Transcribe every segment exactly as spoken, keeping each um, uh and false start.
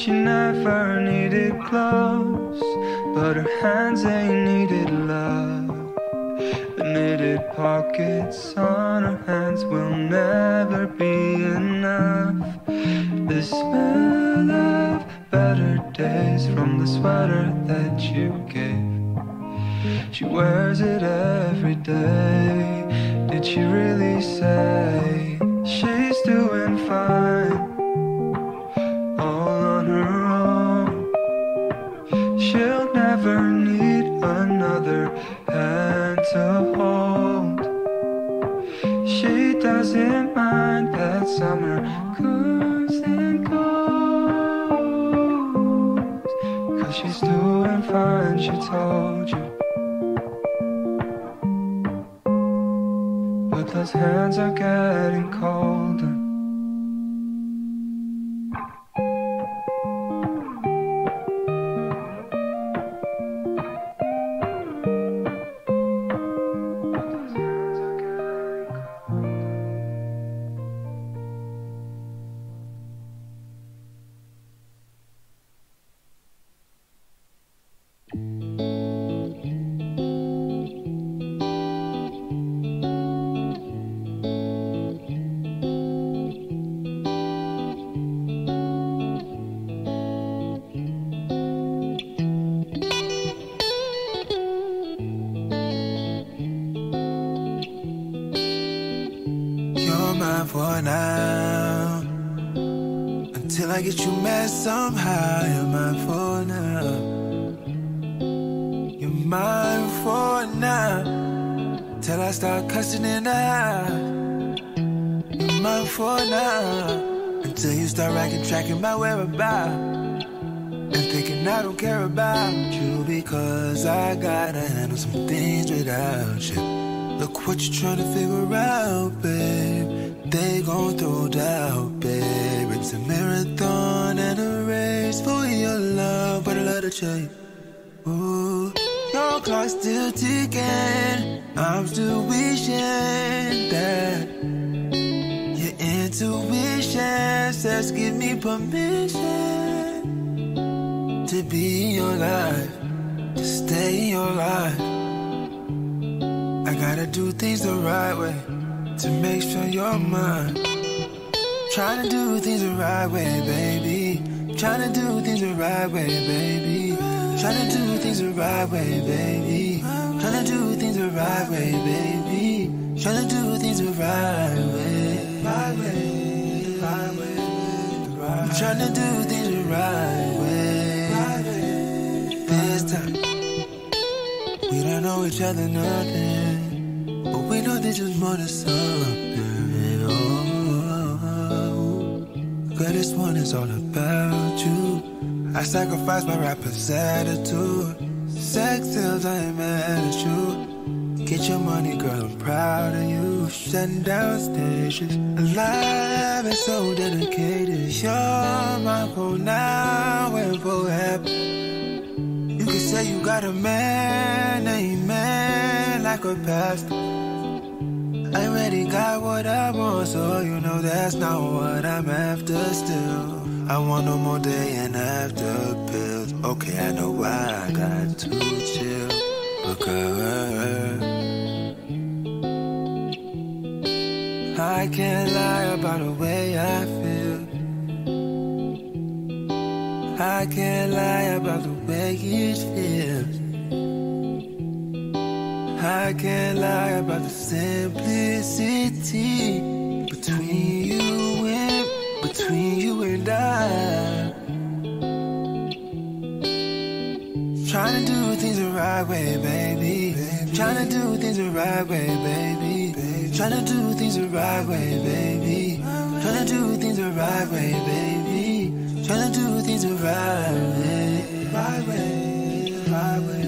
She never needed gloves, but her hands ain't needed love. The knitted pockets on her hands will never be enough. The smell of better days from the sweater that you gave. She wears it every day. Did she really say she's doing fine all on her own? She'll never need another hand to hold. She doesn't mind that summer comes and goes, 'cause she's doing fine, she told you. But those hands are getting colder. For now, until I get you mad somehow, you're mine for now. You're mine for now, till I start cussing in the house. You're mine for now, until you start racking, tracking my whereabouts and thinking I don't care about you because I gotta handle some things without you. Look what you're trying to figure out, babe. They gon' throw doubt, babe. It's a marathon and a race for your love, but I love to change. Ooh, your clock's still ticking. I'm still wishing that your intuition says give me permission to be in your life, to stay in your life. I gotta do things the right way to make sure you're mine. Trying to do things the right way, baby. Trying to do things the right way, baby. Trying to do things the right way, baby. Trying to do things the right way, baby. Trying to do things the right way. Right way, right way, right. I'm trying to do things the right way. This time, we don't know each other nothing, but we know there's just more to something. Oh, girl, this one is all about you. I sacrifice my rapper's attitude. Sex sells, I ain't mad at you. Get your money, girl, I'm proud of you. Shutting down stations, alive and so dedicated. You're my goal now and forever. You can say you got a man, amen, like a pastor. I already got what I want, so you know that's not what I'm after still. I want no more day and after pills. Okay, I know why I got to chill. But girl, I can't lie about the way I feel. I can't lie about the way it feels. I can't lie about the simplicity between you and between you and I. Trying to do things the right way, baby. Trying to do things the right way, baby. Trying to do things the right way, baby. Trying to do things the right way, baby. Trying to do things the right way, right way, right way.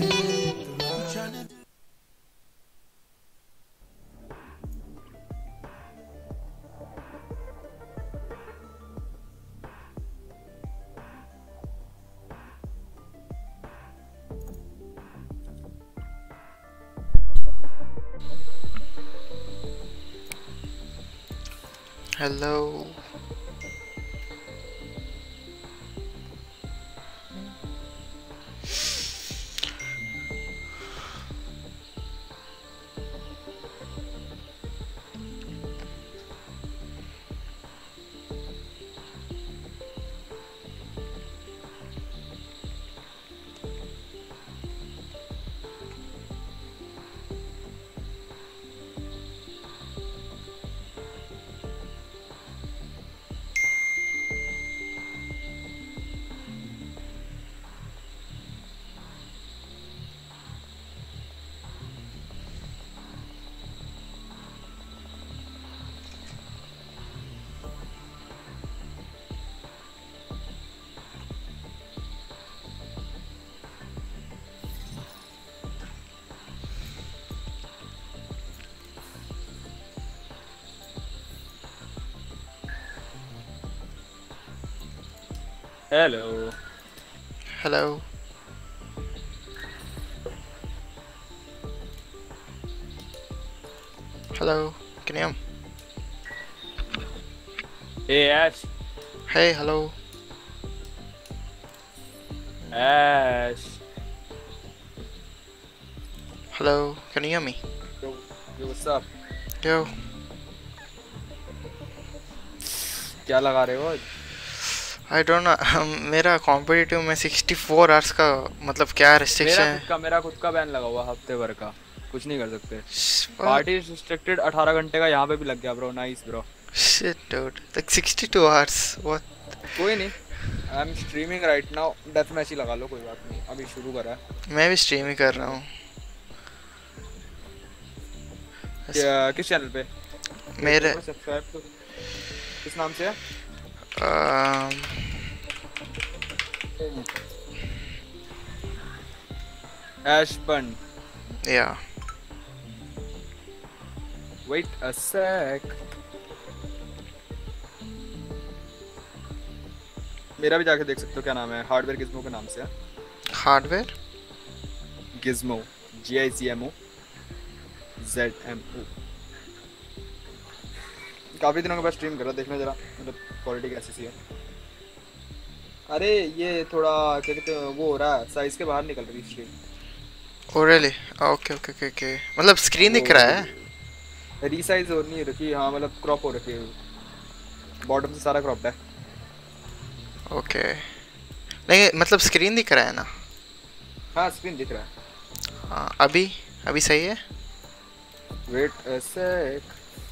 Hello. Hello. Hello. Hello. Can you hear me? Hey Ash. Hey, hello. Ash. Hello. Can you hear me? Yo, yo, what's up? Yo. क्या लगा रहे हो आज? I don't know. मेरा competitive में sixty four hours का मतलब क्या रिस्ट्रिक्शन मेरा है? खुद का मेरा खुद का बैन लगा हुआ हफ्ते भर का. कुछ नहीं कर सकते. पार्टी रिस्ट्रिक्टेड अठारह घंटे का यहाँ पे भी लग गया bro. Nice bro. Shit, dude. Like sixty-two hours. What? कोई नहीं. I am streaming right now. Death match ही लगा लो, कोई बात नहीं. अभी शुरू करा है. मैं भी स्ट्रीम ही कर रहा हूँ. किस चैनल पे? मेरे सब्सक्राइब तो किस नाम से है? Ash Bun. Yeah. Wait a sec. मेरा भी जाके देख सकते हो. क्या नाम है? हार्डवेयर गिज़्मो के नाम से है. Hardware gizmo. G I Z M O Z M O. काफी दिनों के बाद स्ट्रीम कर रहा. देखना जरा मतलब क्वालिटी कैसी सी है. अरे ये थोड़ा क्या कहते हैं वो हो रहा है. साइज के बाहर निकल रही stream. Oh really? Okay okay okay okay. मतलब स्क्रीन दिख रहा है. रीसाइज हो नहीं रखी. हाँ मतलब क्रॉप हो रखी है. बॉटम से सारा क्रॉप्ड है. ओके. नहीं मतलब स्क्रीन दिख रहा है ना? हाँ स्क्रीन दिख रहा है. हाँ अभी अभी सही है. Wait a sec.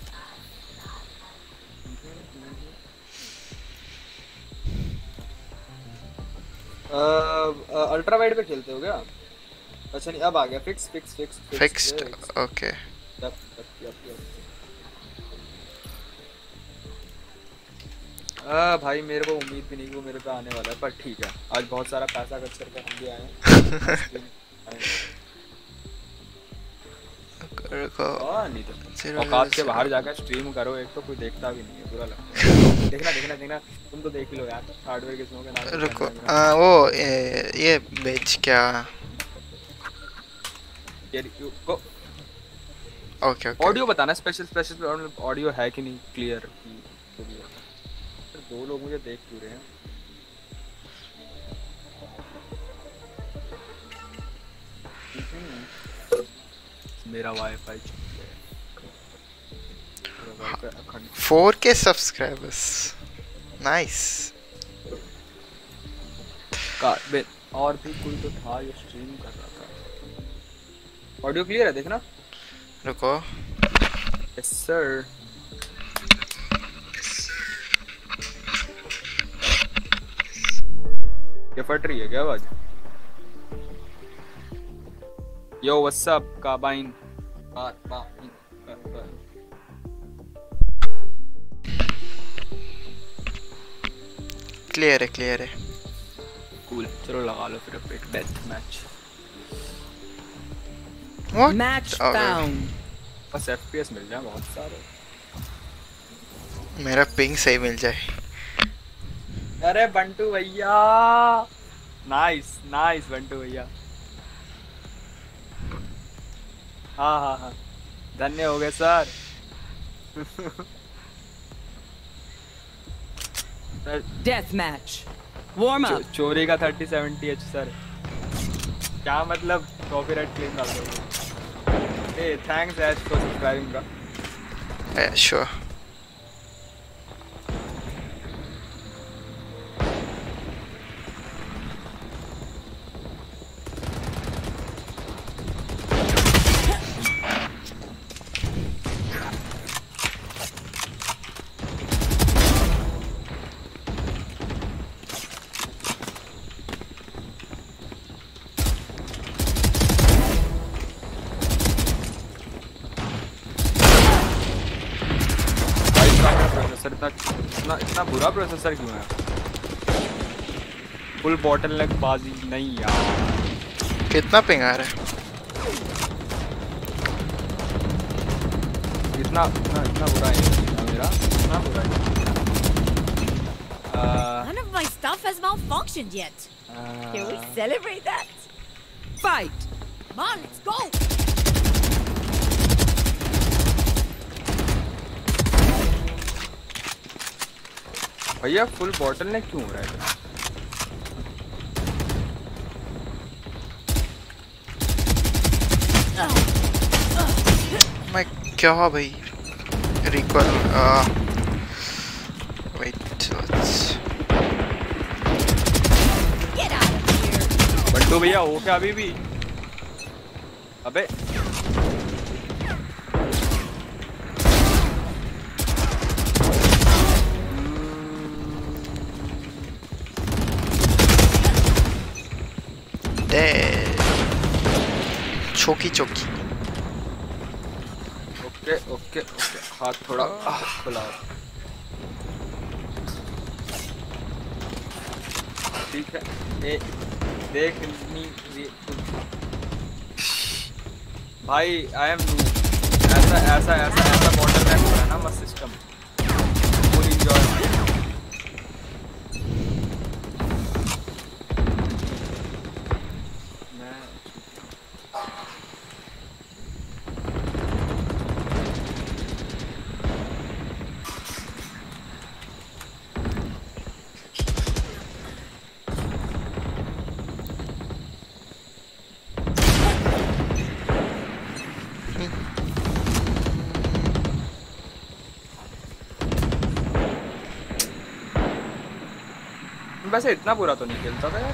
Ultra wide पे खेलते हो क्या? अच्छा नहीं अब आ गया. Fix fix fix fixed. Okay. Yup yup yup. आ भाई मेरे को उम्मीद भी नहीं कि वो मेरे पे आने वाला है, पर ठीक है. आज बहुत सारा पैसा खर्च करके हम भी आए हैं. रुको. नहीं तो औकात के बाहर जाकर स्ट्रीम करो. एक तो कोई देखता भी नहीं है. बुरा लगता है. देखना देखना देखना. तुम तो देख लो यार. हार्डवेयर गिज़्मो के नाम. रुको. आ, वो ये, ये बेच क्या? को ओके ओके. ऑडियो बताना. स्पेशल स्पेशल ऑडियो है कि नहीं क्लियर. दो लोग मुझे देख क्यों रहे हैं? मेरा wifi four K subscribers. Nice. और भी कोई तो था जो स्ट्रीम कर रहा था. ऑडियो क्लियर है देखना. रुको. Yes sir. ये फट रही है क्या आवाज? यो व्हाट्स अप काबाइन. क्लियर है क्लियर है. कूल. चलो लगा लो फिर अब एक death match. What? Match Okay. found. बस F P S मिल जाए बहुत सारे. मेरा पिंग सही मिल जाए. अरे बंटू भैया. नाइस नाइस बंटू भैया. हाँ हाँ हाँ धन्य हो गए sir. Death match. Warm up. चो, चोरी का थर्टी सेवेंटी एच सर. क्या मतलब कॉपीराइट क्लेम डाल दोगे? Ay thanks Ash for subscribing bro. Yeah, sure. इतना इतना बुरा प्रोसेसर क्यों है? फुल बॉटल नेक बाजी नहीं यार. कितना पिंग आ रहा है? इतना इतना इतना बुरा है मेरा. इतना बुरा है. None of my stuff stuff has malfunctioned yet. Can we celebrate that? Fight! Come on, let's go! भैया फुल बॉटल ने क्यों हो रहा है? मैं क्या भाई recall wait Get out of here! Bantu भैया हो क्या अभी भी? अबे चौकी चौकी ओके ओके ओके हाथ थोड़ा खुला ठीक है ए देख नहीं भाई आई एम ऐसा ऐसा ऐसा ऐसा बॉटल नेक हो रहा है ना मस्त सिस्टम फुल एंजॉय वैसे इतना बुरा तो नहीं खेलता था यार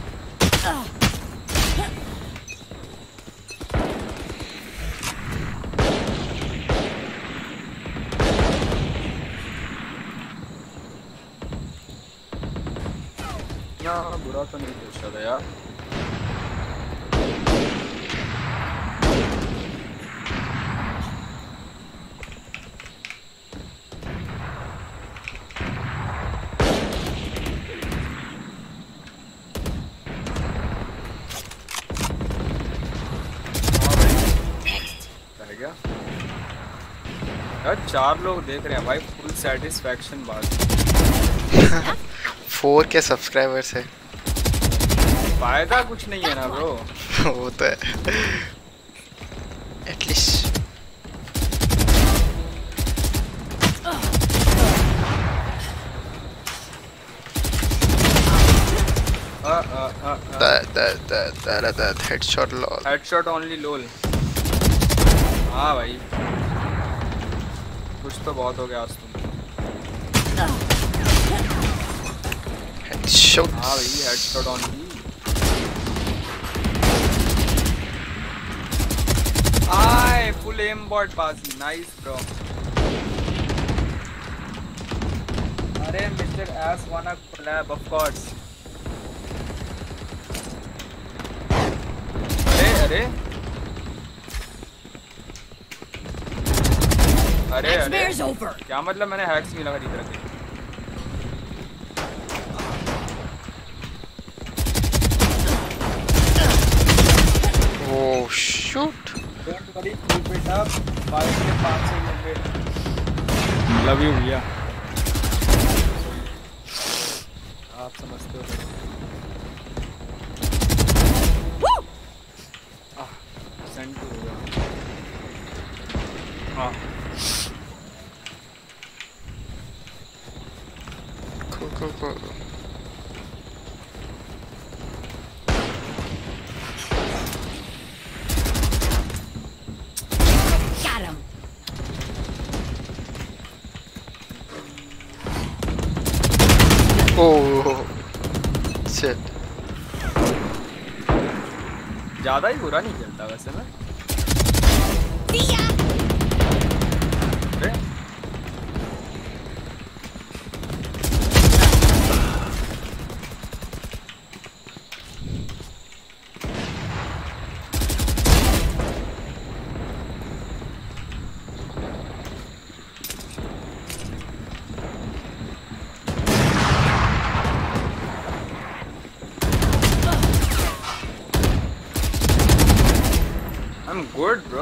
ना बुरा तो नहीं खेलता था यार चार लोग देख रहे हैं भाई फुल सेटिस्फैक्शन बात फोर के सब्सक्राइबर्स है फायदा कुछ नहीं है ना ब्रो वो तो है at least that that that that that headshot lol headshot only lol हाँ भाई कुछ तो बहुत हो गया आज तुम headshot हाँ भाई headshot only आए full aimbot बाजी nice bro अरे mister S wanna collab of course अरे अरे अरे अरे क्या मतलब मैंने हैक्स नहीं लगा दी तरह के oh shoot don't worry keep it up five K पाँच सौ नब्बे लव यू भैया आप समझते हो आह सेंड हो गया हाँ cool cool cool Got him. oh shit ज़्यादा ही बुरा नहीं खेलता वैसे मैं I'm good, bro.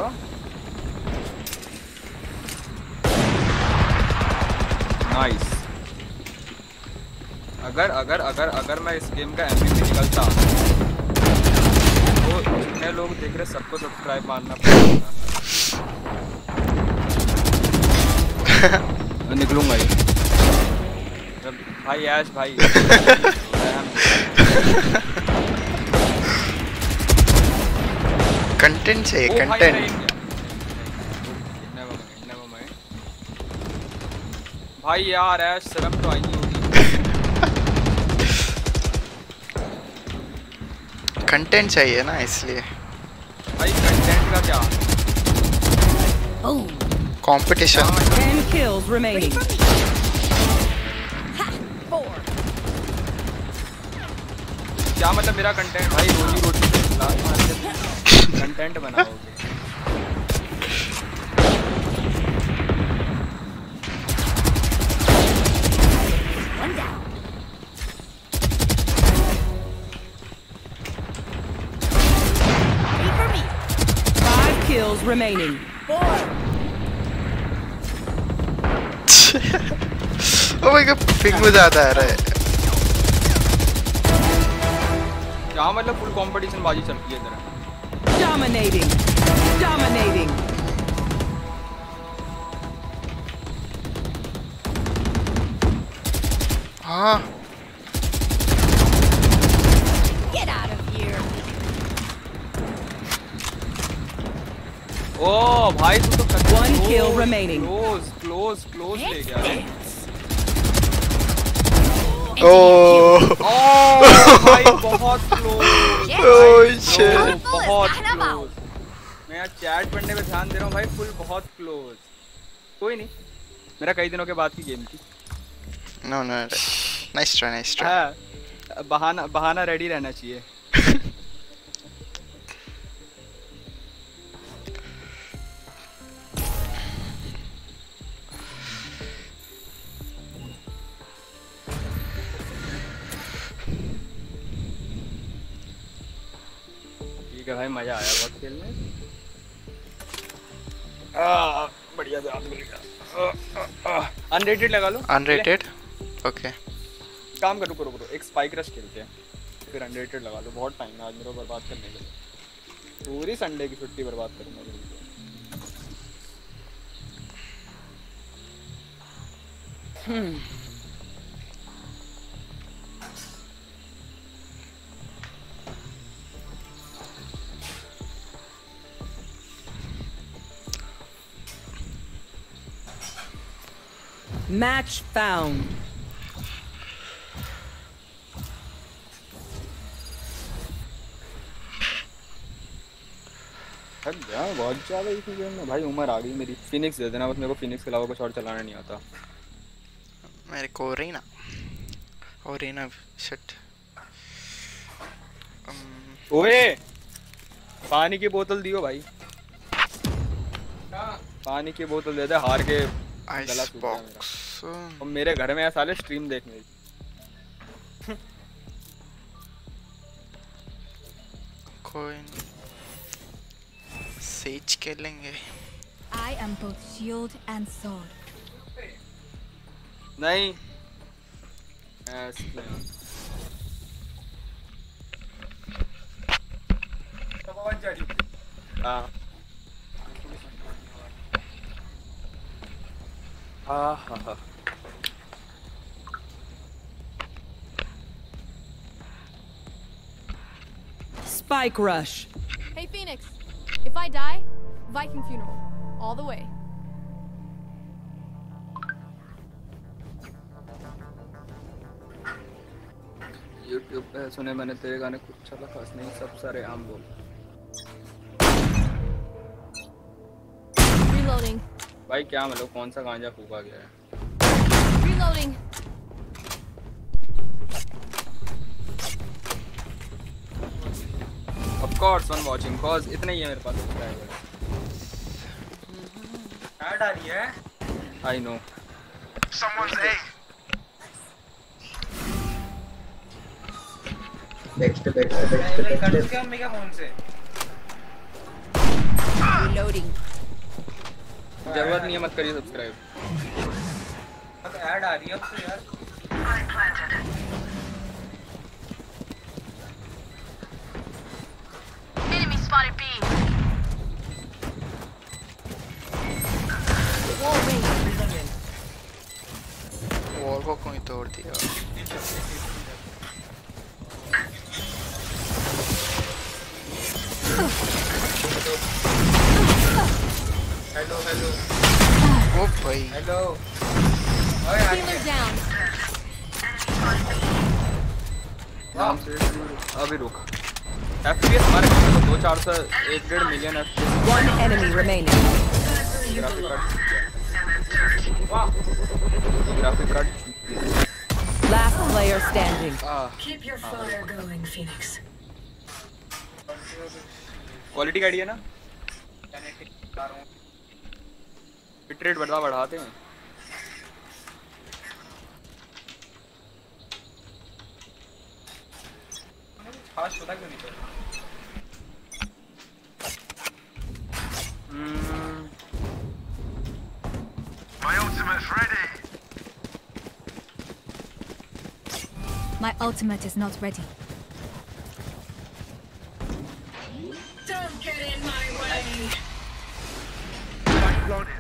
Nice. अगर अगर अगर अगर मैं इस गेम का एमवीपी निकलता तो जितने लोग देख रहे सबको सब्सक्राइब मारना पड़ेगा। मैं निकलूंगा ही भाई ऐश भाई। कंटेंट चाहिए कंटेंट। भाई यार ऐश शर्म तो आई नहीं होगी। कंटेंट चाहिए ना इसलिए। भाई कंटेंट का क्या? कंपटीशन। ten kills remaining. क्या मतलब मेरा कंटेंट? भाई रोजी रोटी कंटेंट बनाओगे। Five kills remaining. ओ भाई का पिंग में ज्यादा आ रहा है। क्या मतलब फुल कंपटीशन बाजी चलती है इधर। Dominating. Dominating. हाँ। Get out of here. ओ भाई तू तो One kill remaining. Close close close ले गया। ओ ओ भाई बहुत क्लोज। Oh shit. बहुत क्लोज। मैं यार चैट पढ़ने पे ध्यान दे रहा हूँ भाई। फुल बहुत क्लोज। कोई नहीं मेरा कई दिनों के बाद की गेम थी। No no nice try nice try. हाँ बहाना बहाना रेडी रहना चाहिए। भाई मजा आया बहुत खेलने। आ बढ़िया से मिल गया। अनरेटेड लगा लो। अनरेटेड ओके काम करो करो करो एक स्पाइक रश खेलते हैं फिर अनरेटेड लगा लो। बहुत टाइम है आज मेरा बर्बाद करने के लिए। पूरी संडे की छुट्टी बर्बाद करूंगा। हम्म Match found. यार बहुत ज़्यादा इसी गेम में भाई उम्र आ गई मेरी। फिनिक्स दे देना बस मेरे को। फिनिक्स के अलावा कुछ और चलाना नहीं आता मेरे को। रीना और रीना शिट। ओए पानी की बोतल दियो भाई। पानी की बोतल दे दे। हार के गला सूख गया मेरा। और मेरे घर में साले स्ट्रीम देख मेरी। कोई नहीं सेज खेलेंगे। I am both shield and sword. नहीं ऐसे हाँ हाँ हाँ हाँ Spike rush. Hey Phoenix, if I die, Viking funeral, all the way. YouTube पे सुने मैंने तेरे गाने कुछ अच्छा खास नहीं। सब सारे आम बोल। Reloading. भाई क्या मतलब कौन सा गांजा फूका गया है? Reloading. Of course one watching cause इतने ही है मेरे पास सब्सक्राइबर। ऐड आ रही है। I know. Someone's A. Next next next कर क्या मेगा फोन से। Reloading. जरूरत नहीं है मत करिए सब्सक्राइब। अब ऐड आ रही है अब तो यार। भाई. Hello. Healer down. नाम से अभी रुक. F P S हमारे पास तो दो चार सौ एक डेढ़ million F P S. One enemy remaining. Graphic card. वाह. Graphic card. Last player standing. Keep your fire going, Phoenix. Quality गाड़ी है ना? बिट रेट बढ़ा बढ़ाते हैं. फास्ट पता क्यों नहीं चल रहा? My ultimate's ready. My ultimate is not ready. Don't get in my way. Loaded.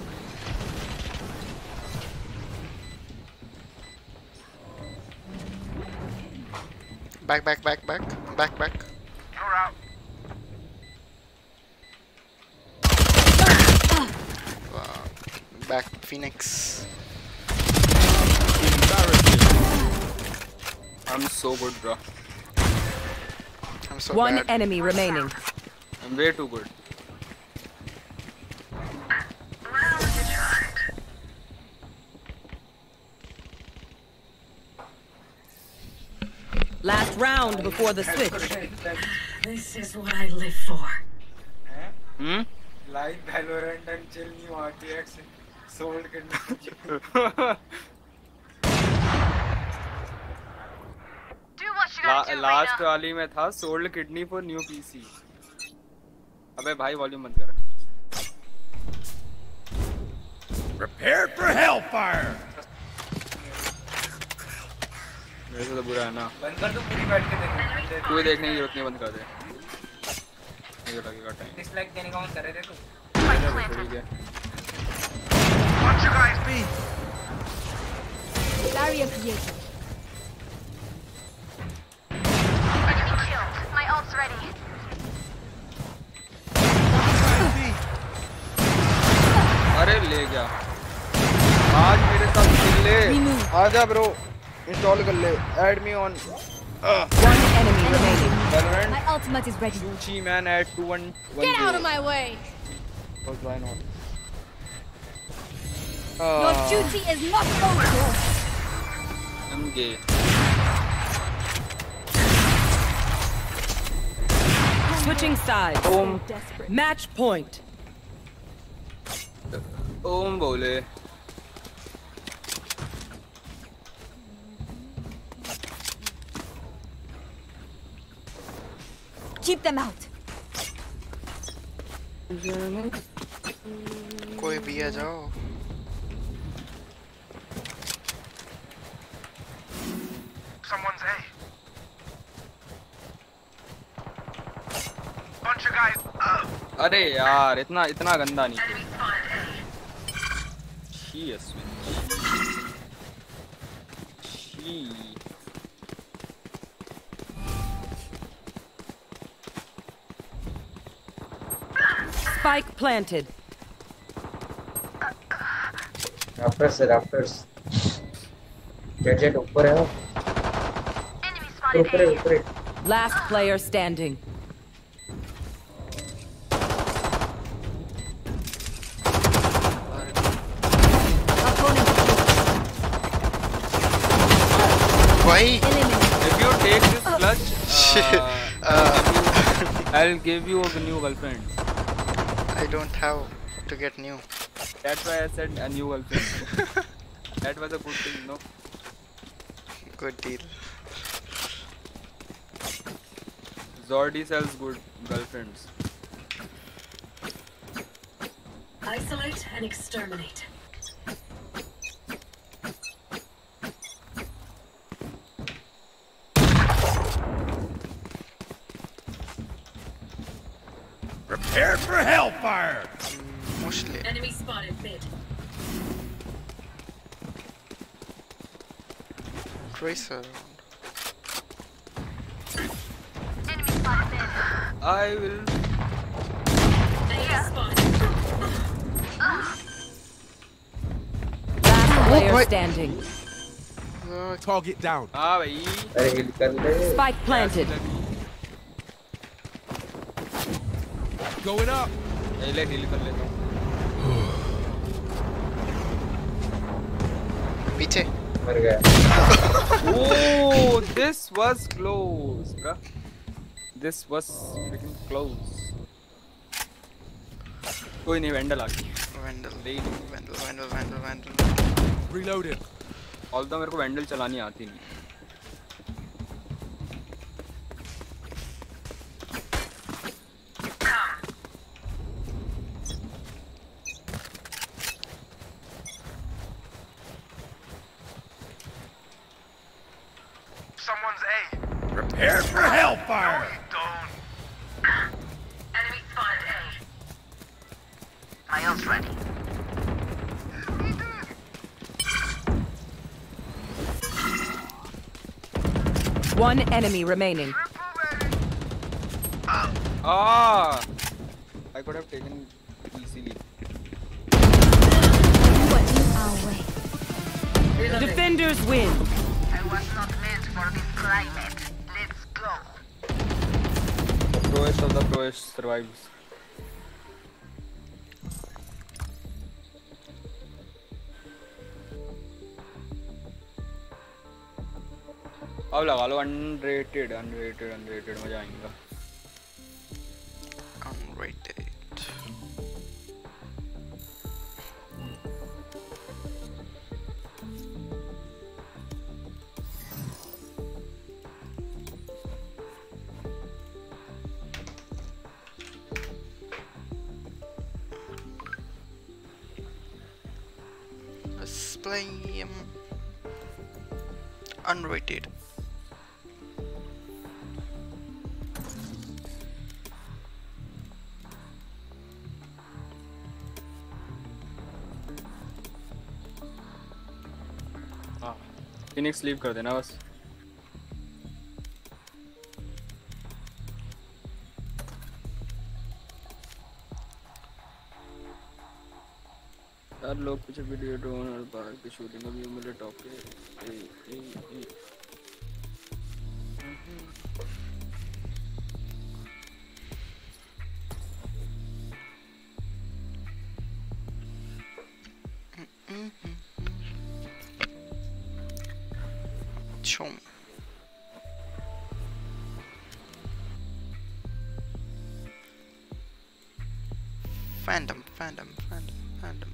Back, back, back, back, back, back. You're out. Wow. Back, Phoenix. I'm so good, bro. I'm so One bad. enemy remaining. I'm way too good. Last round before the switch. This is what I live for. Hmm? Like Valorant and chill new R T X sold can ला, last वाली में था sold kidney for new PC. अबे भाई volume बंद कर. Prepare for hellfire. मेरे से तो बुरा है ना. बंद कर दो पूरी बैठ के देखने. कोई देखने की जरूरत नहीं, बंद कर दे. मुझे लगेगा टाइम. डिसलाइक देने का मन कर रहे थे तू. ठीक है. Watch you guys be. Barrier created. My ult's ready. अरे ले गया. आज मेरे साथ खेल ले. आजा ब्रो. इंस्टॉल कर ले. Add me on. One enemy remaining. Valorant. My ultimate is ready. Gucci man at two one one. Get out of my way. Because why not? Your duty is not over. I'm gay. Switching sides. Om. Match point. Om बोले. Keep them out. कोई भी आ जाओ. Someone's A. Bunch of guys. Uh. अरे यार इतना इतना गंदा नहीं. She is She. Spike planted. Raptors है Raptors. जेट जेट ऊपर है. ऊपर है ऊपर है. Last player standing. Why? If you take this clutch, uh, uh, I'll give you a new girlfriend. I don't have to get new. That's why I said a new girlfriend. That was a good thing, no? Good deal. Zordi sells good girlfriends. Isolate and exterminate. Prepare for hellfire. Mostly. Enemy spotted mid. Tracer. Enemy spotted mid. I will. Enemy spotted. player boy. standing. Target down. हाँ भाई. अरे हिल कर ले. Spike planted. Going up. ले heal कर लेता हूँ. पीछे. मर गया. Oh, this was close, bro. This was freaking close. कोई नहीं वेंडल आ गई. वेंडल, वेंडल, वेंडल, वेंडल, वेंडल. Reloaded. Although मेरे को वेंडल चलानी आती नहीं. Someone's A. Prepare for hellfire. Don't. Enemy spotted A. My ult's ready. One enemy remaining. Ah, I could have taken easily. Defenders win. I was not meant for this climate. Let's go. The proest of the proest survives. अब लगा लो unrated unrated unrated मजा आएगा. Unrated. Let's play um, unrated. Phoenix leave कर देना बस. यार लोग कुछ वीडियो ड्रोन और बाहर की शूटिंग अभी मेरे टॉप पे. ए ए ए Show me. Phantom, phantom, phantom, phantom.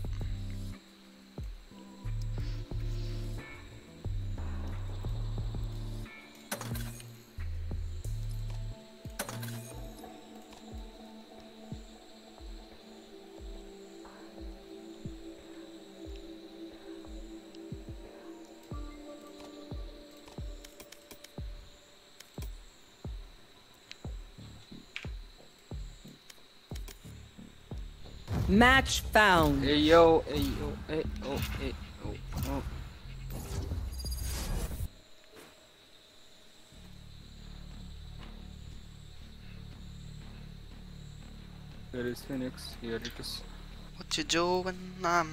Match found. Hey yo, hey yo, hey oh, hey oh, oh. Where is Phoenix? Here it is. What you doing? Um,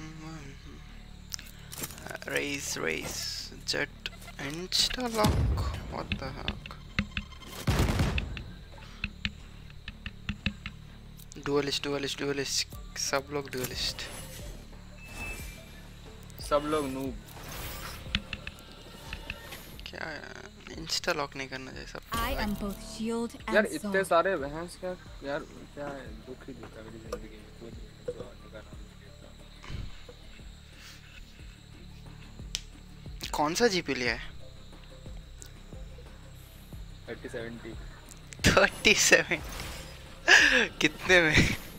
raise, raise, jet, insta lock. What the heck? Duelist, duelist, duelist. सब लोग duelist. सब लोग noob. क्या Insta lock नहीं करना चाहिए सब. I am both shield and यार sword. इतने सारे बहस क्या यार क्या है दुख ही देता मेरी जिंदगी में. कोई तो आने का नाम नहीं लेता. कौन सा जीपी लिया है? Thirty seventy. Thirty seven. कितने में?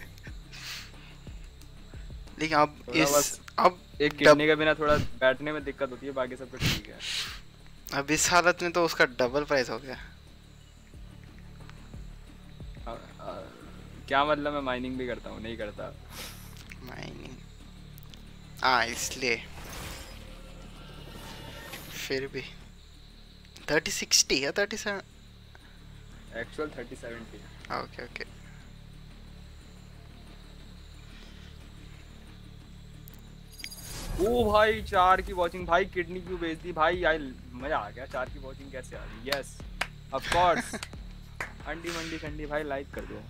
लेकिन अब इस अब एक किडनी के बिना थोड़ा बैठने में दिक्कत होती है, बाकी सब कुछ ठीक है. अब इस हालत में तो उसका डबल प्राइस हो गया. आ, आ, क्या मतलब मैं माइनिंग भी करता हूँ? नहीं करता माइनिंग. हाँ इसलिए फिर भी थर्टी सिक्सटी या thirty seven. Actual thirty seventy. Okay okay. ओ भाई चार की वॉचिंग भाई, किडनी क्यों बेच दी भाई? आई मजा आ गया, चार की वॉचिंग कैसे आ गई? Yes of course. अंडी मंडी ठंडी भाई, लाइक कर दो।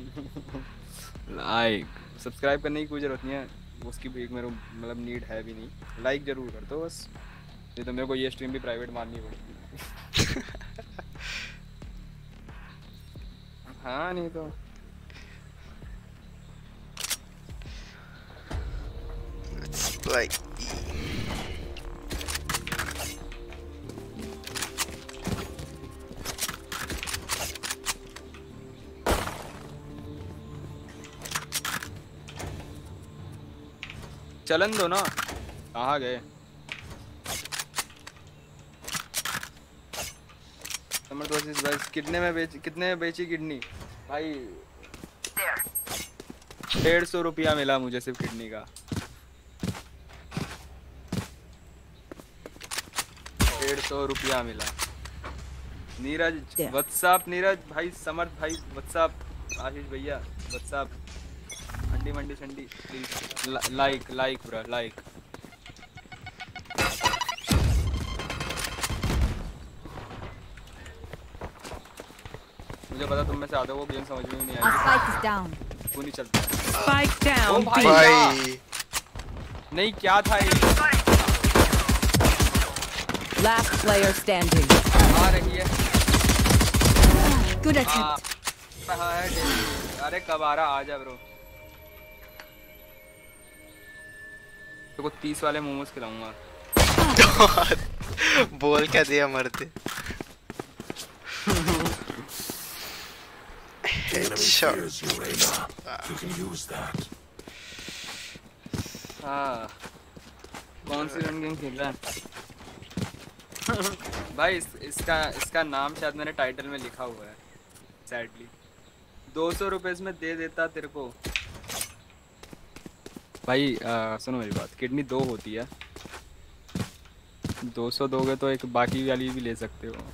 लाइक सब्सक्राइब करने की कोई जरूरत नहीं है, उसकी भी मेरे मतलब नीड है भी नहीं, लाइक जरूर कर दो बस। ये तो मेरे को ये स्ट्रीम भी प्राइवेट माननी पड़ेगी। हाँ नहीं तो like चलन दो ना, कहाँ गए? कितने में बेच कितने में बेची किडनी भाई? डेढ़ सौ रुपया मिला मुझे सिर्फ किडनी का। डेढ़ सौ रुपया मिला। नीरज व्हाट्सएप, नीरज भाई, समर्थ भाई व्हाट्सएप, आशीष भैया व्हाट्सएप, अंडी मंडी संडी please like like bro like. मुझे पता तुम में से आधे को गेम समझ में नहीं आएगी। वो नहीं चलता। Spike down. भाई, भाई नहीं क्या था ये? Last player standing. आ रही है। Good attempt. अरे कब आ रहा? आजा ब्रो, तो को तीस वाले मोमोज खिलाऊंगा। बोल क्या दिया मरते। हाँ कौन सी रन गेम खेल रहा है? भाई इस, इसका इसका नाम शायद मैंने टाइटल में लिखा हुआ है सैडली। दो सौ रुपये में दे देता तेरे को भाई। आ, सुनो मेरी बात, किडनी दो होती है, दो सौ दोगे तो एक बाकी वाली भी ले सकते हो।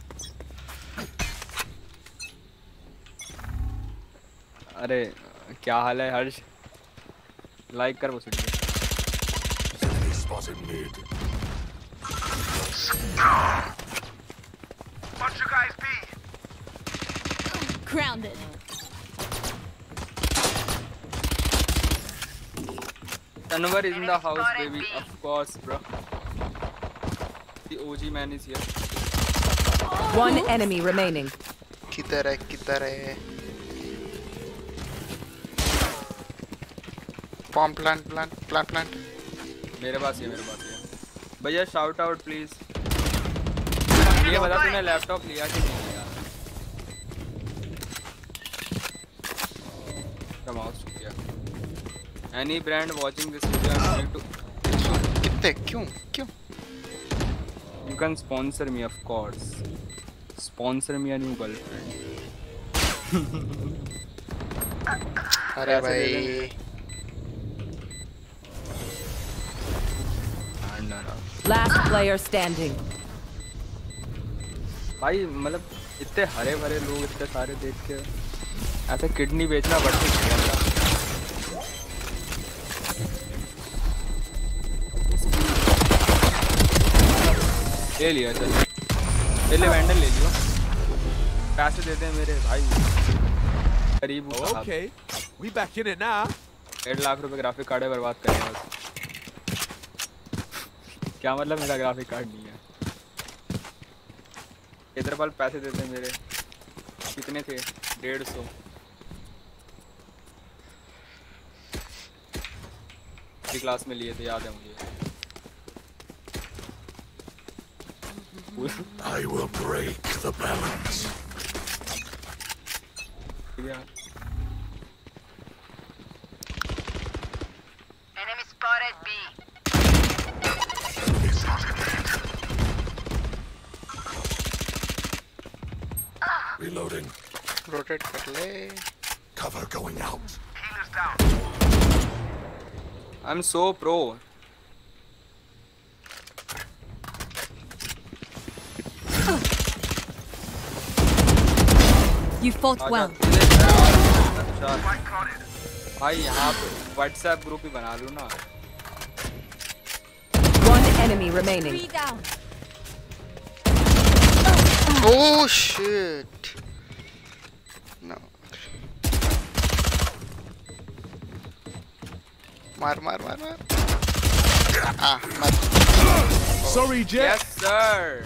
अरे क्या हाल है हर्ष? लाइक कर वो सुनिए। Grounded. Tanwar is in the house, baby. Of course, bro. The O G man is here. One enemy remaining. किधर है किधर है? Bomb plant plant plant plant. मेरे पास ये मेरे पास ये। भैया शाउट आउट प्लीज। ये बता तूने लैपटॉप लिया कि नहीं लिया? माउस टूट गया। Any brand watching this video I'm going to कितने क्यों क्यों? You can sponsor me of course. Sponsor me a new girlfriend. अरे भाई Last player standing. भाई मतलब इतने हरे भरे लोग इतने सारे देख के ऐसे किडनी बेचना बढ़ती है। ले लिया चल, ले ले वैंडल ले लियो, पैसे देते हैं मेरे भाई गरीब। Okay, we back in it now. डेढ़ लाख रुपए ग्राफिक कार्ड है, बर्बाद करेंगे बस। क्या मतलब मेरा ग्राफिक कार्ड नहीं है? इधर पाल पैसे देते हैं मेरे। कितने थे? डेढ़ सौ। क्लास में लिए थे, याद है मुझे। I will break the balance. Enemy spotted B. Reloading. Rotate कर ले. Cover going out. Healers down. I'm so pro. You fought well. भाई यहाँ पे व्हाट्सएप ग्रुप ही बना लो ना। enemy remaining. Three down. Oh shit. No. मार मार मार मार. Ah, मार. Sorry, Jet. Yes, sir.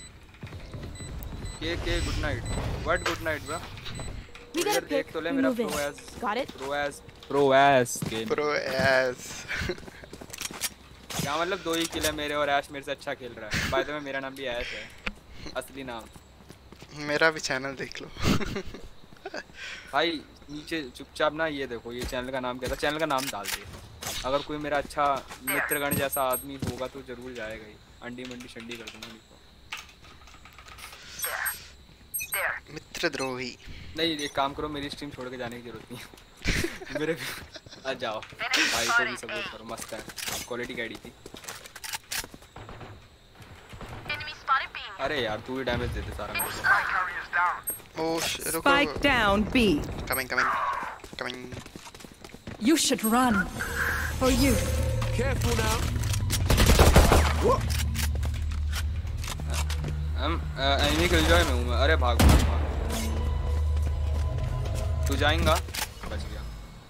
K K, good night. What good night, bro? We got a pick. देख तो ले We मेरा move in. pro as Got it? pro as pro as game. Pro as. क्या मतलब दो ही किल है मेरे और ऐश मेरे से अच्छा खेल रहा है. बाय द वे मेरा नाम भी ऐश है. असली नाम. मेरा भी चैनल देख लो. भाई नीचे चुपचाप ना ये देखो ये चैनल का नाम क्या था. चैनल का नाम डाल दे. अगर कोई मेरा अच्छा मित्रगण जैसा आदमी होगा तो जरूर जाएगा ही. अंडी मंडी शंडी कर दूंगा इसको. मित्रद्रोही. नहीं एक काम करो मेरी स्ट्रीम छोड़ के जाने की जरूरत नहीं है. मेरे आ जाओ भाई को भी सपोर्ट करो. मस्त है क्वालिटी की आईडी थी. अरे यार तू ही डैमेज देते सारा मेरे को. Oh shit. Spike down B. Coming coming coming. You should run. For you. Careful now. What? हम एनिमी किलजॉय में हूं मैं. अरे भाग भाग भाग. तू जाएगा. बच गया.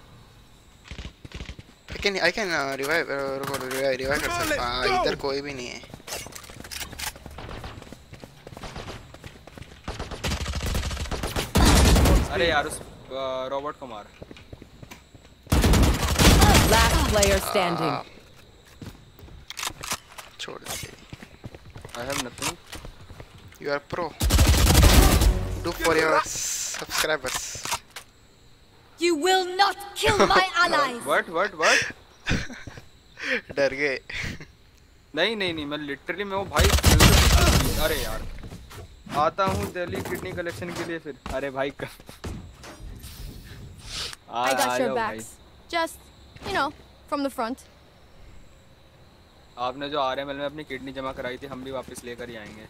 I can I can uh, revive uh, रुको revive revive कर सकता हूं. इधर कोई भी नहीं है. अरे यार उस रोबोट को मार. Last player standing. छोड़ दे. I have nothing. You are pro. Do for your subscribers. You will not kill my allies. What what what? डर गए. नहीं नहीं नहीं मैं लिटरली मैं वो भाई. अरे यार आता हूँ दिल्ली किडनी कलेक्शन के लिए फिर. अरे भाई कर. I got your backs. Just, you know, from the front. आपने जो आर एम एल में अपनी किडनी जमा कराई थी हम भी वापस लेकर ही आएंगे.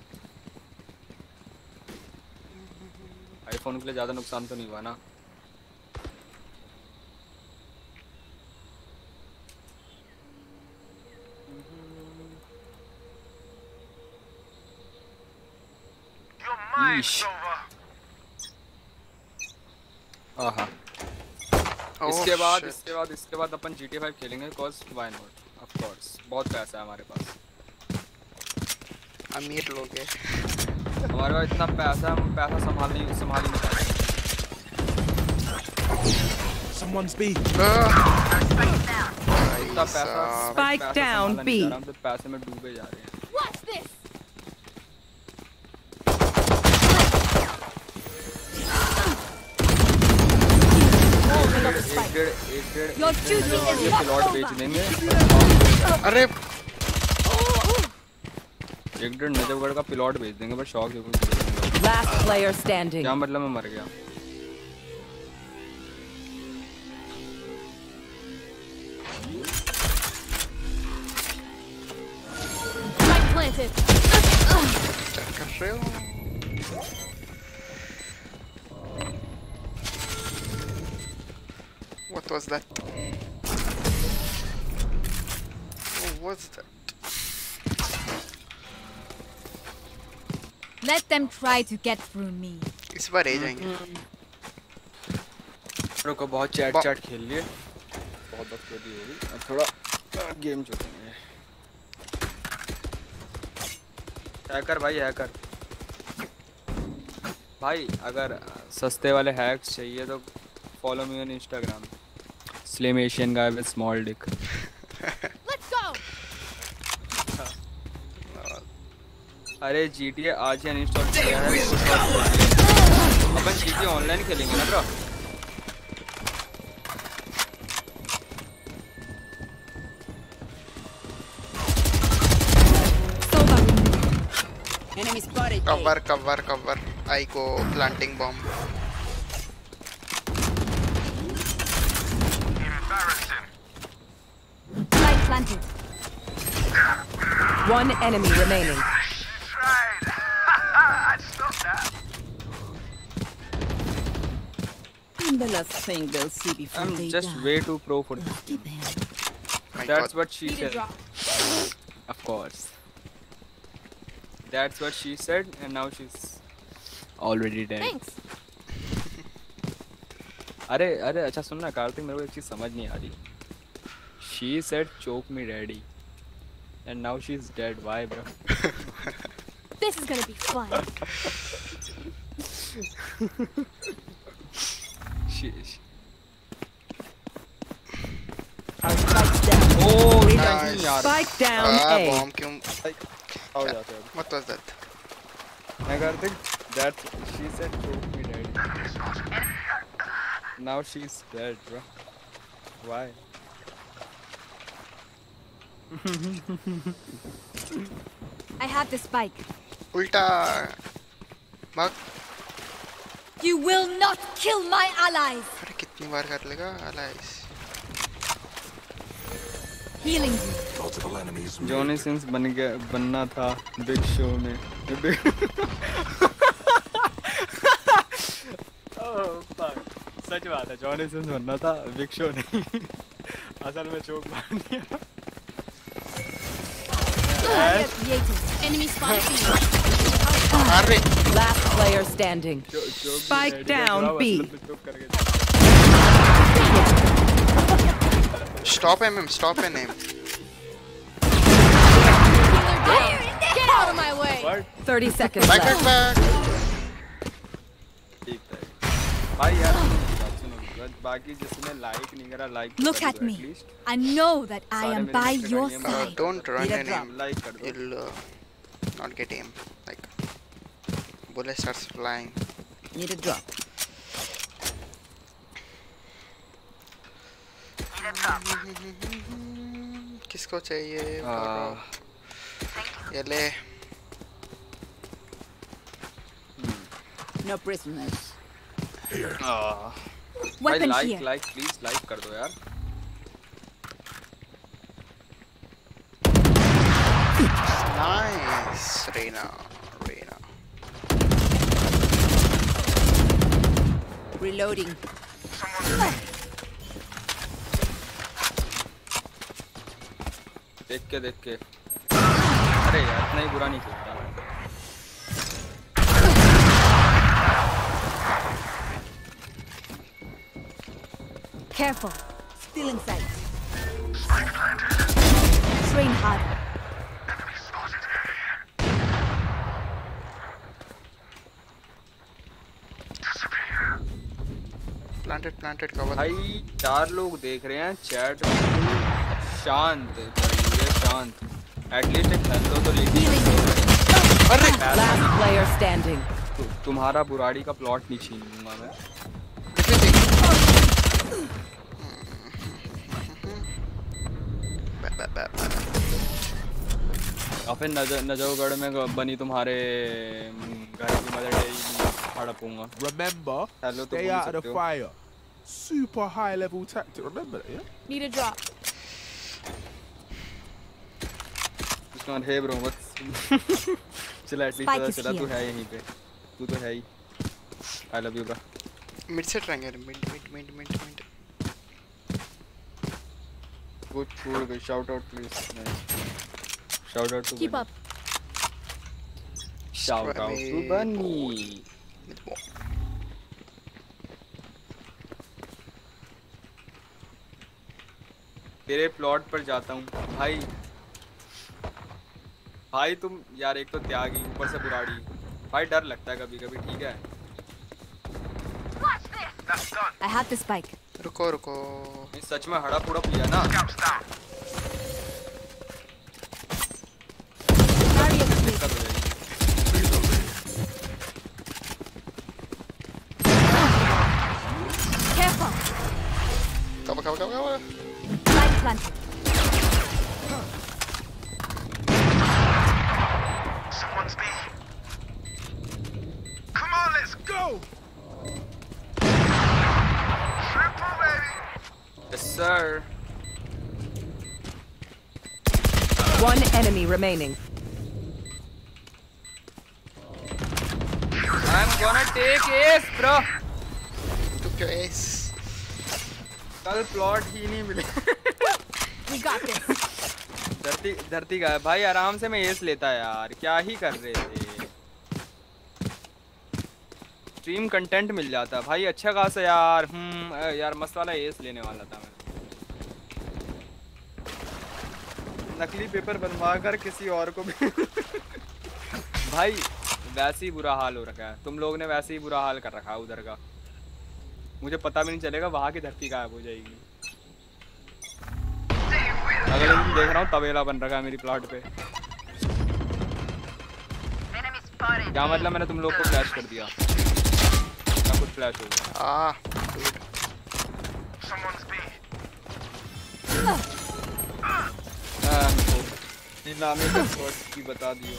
आईफोन के लिए ज़्यादा नुकसान तो नहीं हुआ ना. आहा. इसके बाद इसके बाद इसके बाद अपन जी टी ए फाइव खेलेंगे. Cause why not. Of course बहुत पैसा है हमारे पास. अमीर लोग हैं. हमारे पास इतना पैसा हम पैसा संभाल नहीं संभाल नहीं पाते. Someone's B. इतना पैसा. Spike down B. हम तो पैसे में डूबे जा रहे हैं. Watch this. एक डेढ़ एक डेढ़ Your duty is not plot over. बेच देंगे. अरे एक डेढ़ नजफगढ़ का प्लॉट बेच देंगे पर शौक जरूर. Last player standing. क्या मतलब मैं मर गया. Spike planted. क्या कर रहे हो? What was that? What was that? Let them try to get through me. इस बार आ जाएंगे. रुको बहुत चैट चैट खेल लिए. बहुत बकचोदी हो गई. अब थोड़ा गेम खेलेंगे. हैकर भाई हैकर. भाई अगर सस्ते वाले हैक्स चाहिए तो follow me on Instagram. Slim Asian guy with small dick. Let's go. अरे G T A आज ही अनइंस्टॉल किया है. अपन G T A ऑनलाइन खेलेंगे ना bro. Enemy spotted. Cover cover cover. I go planting bomb. Light planted. One enemy remaining. The last thing they'll see before I'm they just die. way too pro for this. My That's God. what she said. Of course. That's what she said, and now she's already dead. Thanks. अरे अरे अच्छा सुन ना कार्तिक, मेरे को एक चीज समझ नहीं आ रही. She said choke me daddy, and now she's dead. Why, bro? This is gonna be fun. she, she. Oh, nice. Spike down ah, A. bomb क्यों? How जाते हैं? What was that? मैं Kartik, that she said choke me daddy. Now she's dead, bro. Why? I have the spike. उल्टा भाग. You will not kill my allies. अरे कितनी बार कर लेगा allies? Healing you. Multiple enemies. Johnny Sins बन गया बनना था बिग शो में. Oh fuck. सच बात है, जॉनी सिंस बनना था बिग शो नहीं. असल में चोक मार दिया. Enemy spotted. अरे Last player standing. Spike down B. Stop him, stop him. Get out of my way. What? thirty seconds Back, left. back, back. ठीक है. भाई यार सुनो, बाकी जिसने लाइक नहीं करा like. Look at me. I know that I am by your side. Don't run Need a in drop. him. Like कर दो. You'll uh, not get aim. Like bullet starts flying. Need a drop. किसको चाहिए? Ah. ये ले. No prisoners. Here. Ah. भाई Weapon like here. Like please like कर दो यार. Nice, Reina, Reina. Reloading. देख के देख के. अरे यार इतना ही बुरा नहीं खेलता. Careful. Still in sight. Train hard. Planted, planted, cover. भाई चार लोग देख रहे हैं चैट. शांत करिए, शांत. एटलीस्ट एक हेलो तो लिखिए. अरे Last player standing. तु, तुम्हारा बुराड़ी का प्लॉट नहीं छीन लूंगा मैं. और फिर नज नजोगढ़ में बनी तुम्हारे घर की मदर डेरी हड़पूंगा. Remember, हेलो तो stay बोल out of सकते the हो. fire. Super high level tactic. Remember that, yeah? Need a drop. उसका हे ब्रो बस. चला एटलीस्ट पता चला तू है यहीं पे. तू तो है ही. I love you bro. Mid से ट्राएंगे. Mid mid mid mid mid. Good, good. Shout out, please. Nice. Shout out to Keep Bunny. up. Shout out to Bunny. तेरे प्लॉट पर जाता हूँ भाई. भाई तुम यार एक तो त्यागी ऊपर से बुराड़ी. भाई डर लगता है कभी कभी. ठीक है. I have the spike. रुको रुको. नहीं सच में हड़प उड़प लिया ना. दिक्कत हो जाएगी. Careful. Cover, cover, cover, cover. Light planted. Someone's B. Come on, let's go. Triple, baby. Yes sir. One enemy remaining. I'm gonna take ace, bro. Took your ace. कल प्लॉट ही नहीं मिले. We got this. धरती धरती का भाई आराम से मैं एस लेता यार, क्या ही कर रहे थे। स्ट्रीम कंटेंट मिल जाता भाई अच्छा खासा यार। हम्म यार मस्त वाला एस लेने वाला था मैं। नकली पेपर बनवा कर किसी और को भी भाई वैसे ही बुरा हाल हो रखा है, तुम लोग ने वैसे ही बुरा हाल कर रखा है उधर का, मुझे पता भी नहीं चलेगा, वहाँ की धरती गायब हो जाएगी। अगले दिन देख रहा हूँ तबेला बन रखा है मेरी प्लॉट पे। क्या मतलब मैंने तुम लोग को फ्लैश कर दिया, क्या कुछ फ्लैश हो गया। आ, नामी की बता दियो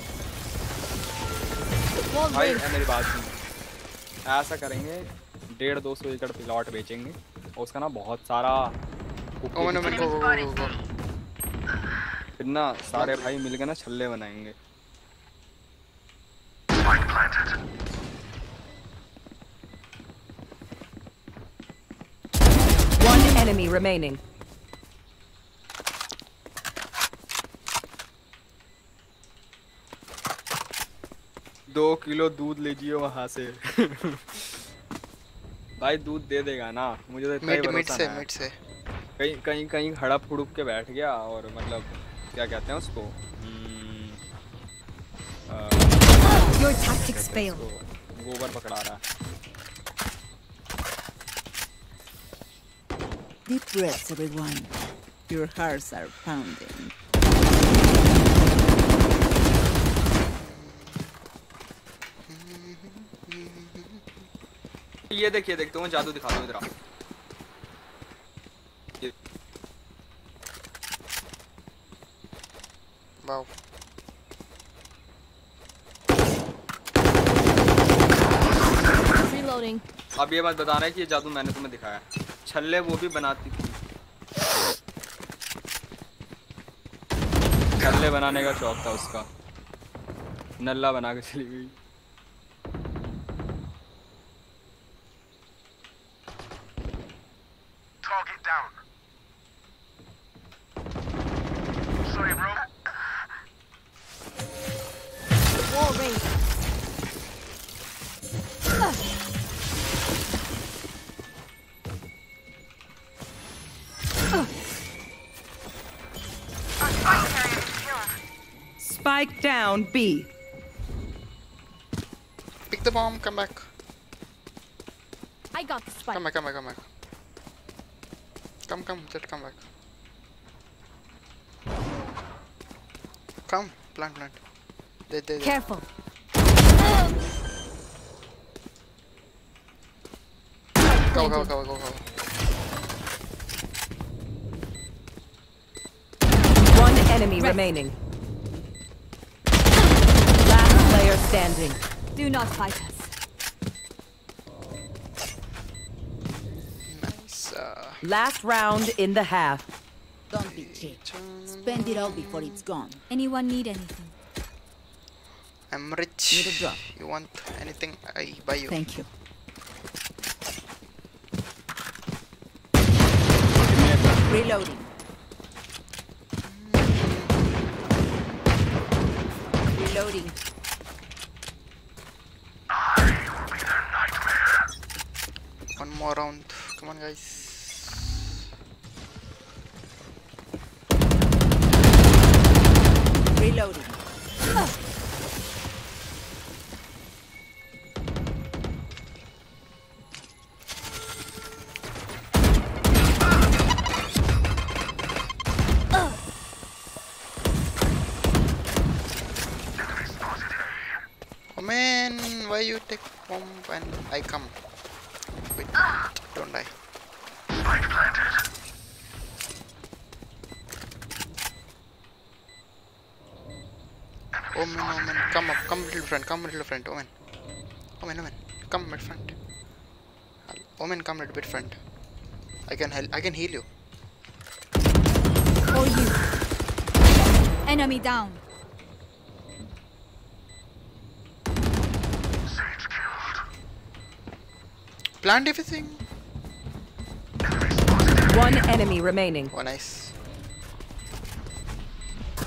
भाई। मेरी बात सुन, ऐसा करेंगे डेढ़ दो सौ एकड़ प्लॉट बेचेंगे और उसका ना बहुत सारा फिर ना सारे भाई मिलकर ना छल्ले बनाएंगे। One enemy remaining. दो किलो दूध लीजिए वहाँ से भाई दूध दे देगा ना मुझे तो इतना ही भरोसा है। मिट से कहीं कहीं कहीं हड़प हुड़प के बैठ गया और मतलब क्या कहते हैं उसको, Your tactics fail. गोबर पकड़ा रहा है। Deep breaths, everyone. Your hearts are pounding. ये देख ये देख तुम्हें जादू दिखा दूं इधर आ। Wow Reloading. अब ये मत बताना है कि ये जादू मैंने तुम्हें दिखाया। छल्ले वो भी बनाती थी, छल्ले बनाने का शौक था उसका, नल्ला बना के चली गई। Target down. Sorry, bro. Wall raised. Spike down B. Pick the bomb, come back. I got the spike. Come back, come back, come back. Come, come, just come back. Come, plant, plant. There, there, there. Careful. Go, go, go, go, go. One enemy remaining. Last player standing. Do not fight us. Nice. Uh, Last round in the half. Don't be cheap. Spend it all before it's gone. Anyone need anything? I'm rich. Need a drop. You want anything? I buy you. Thank you. Reloading. Reloading. One more round. Come on, guys. Reloading. Oh man, why you take bomb when I come? Wait, don't die. Oh man, oh man, come up, come little friend, come little friend, oh man. Oh man, oh man, come my friend. Oh man, come little bit friend. I can help, I can heal you. For you. Enemy down. Plant everything. One enemy remaining. Oh nice.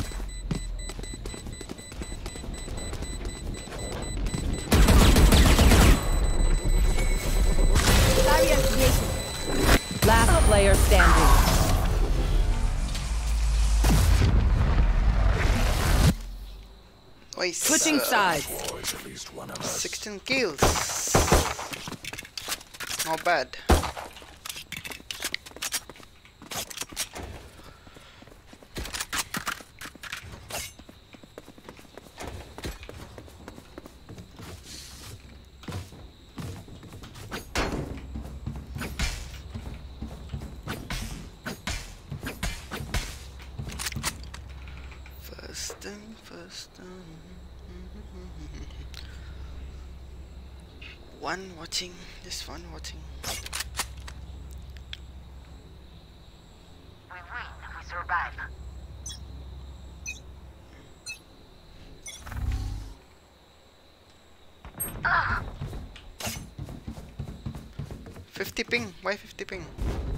player standing. Nice. Switching sides. sixteen kills. Not bad. First thing, first thing. One watching, just one watching. We win, we survive. Ah! fifty ping, why fifty ping?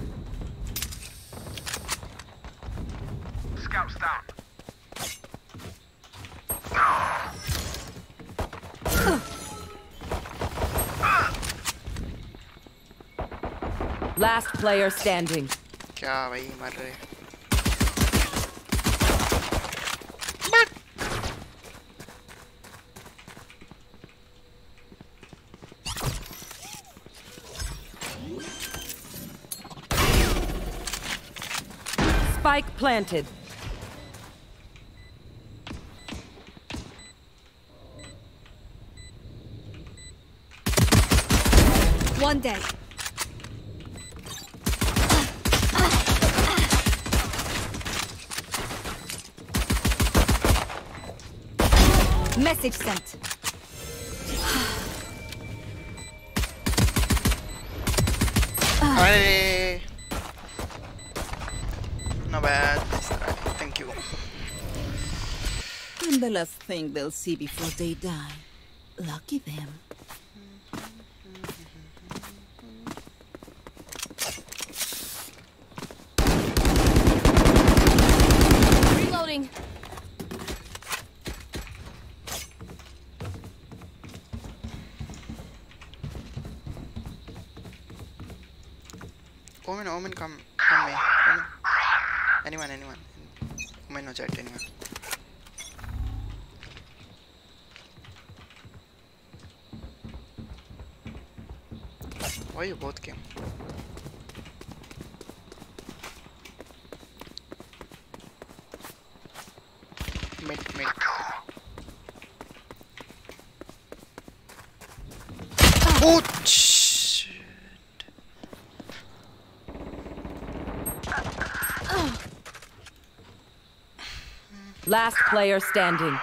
Scouts down. Last player standing. क्या भाई मर रहे? Spike planted. One dead. Message sent. Hey. Not bad. Thank you. And the last thing they'll see before they die. Lucky them. Reloading. Omen, Omen, come, come me. Omen. Anyone, anyone. Omen, no chat, anyone. Why you both came? Mid, mid. Oh, shit. Last player standing.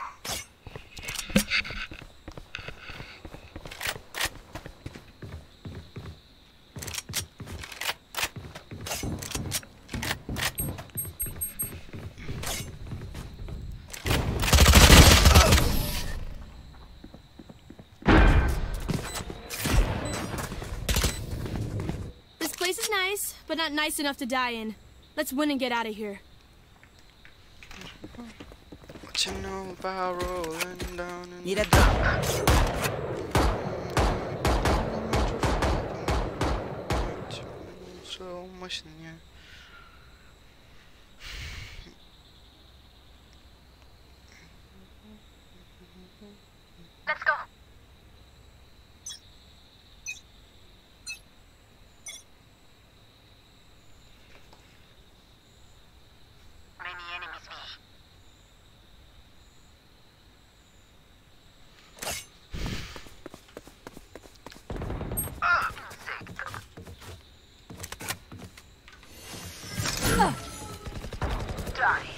This place is nice, but not nice enough to die in. Let's win and get out of here. What you know about rolling down and Need a drop. slow motion, yeah. Let's go. Many enemies me. Die.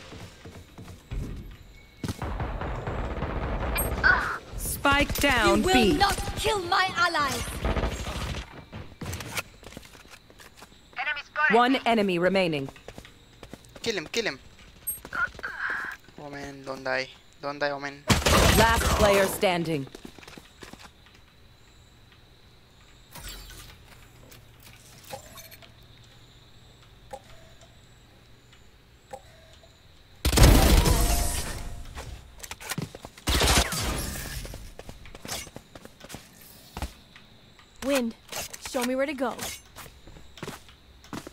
Spike down You will B. not kill my allies. Enemy spotted. One enemy remaining. Kill him, kill him. Omen, don't die. Don't die, Omen. Last player standing. Wind, show me where to go.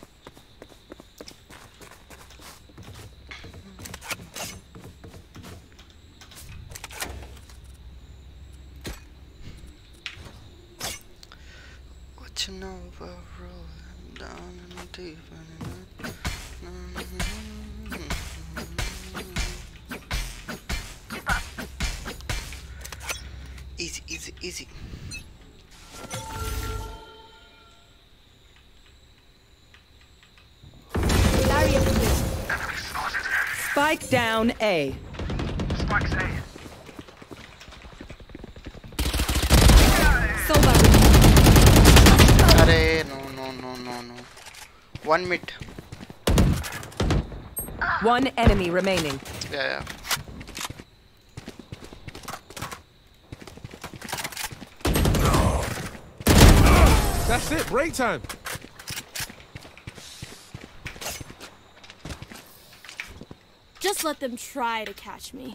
Watching over, rolling down and deep. Easy, easy, easy. Spike down A. Spike's A. Arey, no, no, no, no, no. One mid. One enemy remaining. Yeah, yeah. That's it, break time. Just let them try to catch me.